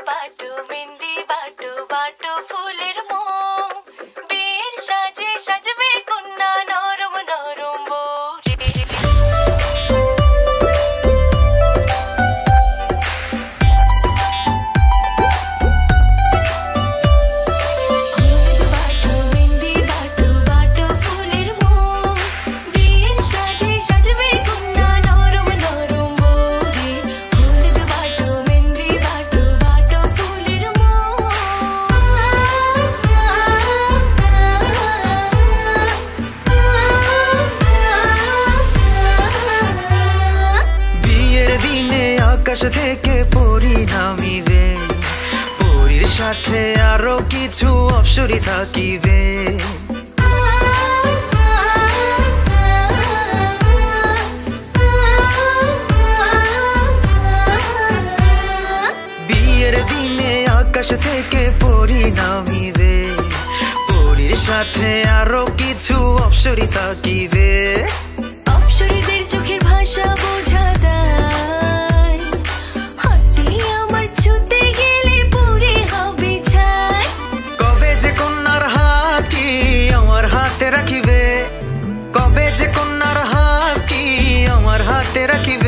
बाटो मेहंदी बाटो बाटो फूलेर मोम बिয়ের সাজে সাজবে কন্যা নরম নরম আকাশ থেকে পরি নামিবে পরির সাথে আরো কিছু অপসরি থাকিবে বিয়ের দিনে আকাশ থেকে পরি নামিবে পরির সাথে আরো কিছু অপসরি থাকিবে অপসরীদের চোখের ভাষা বোঝা রাখিবে কবে যে কন্যার হাতটি আমার হাতে রাখিবে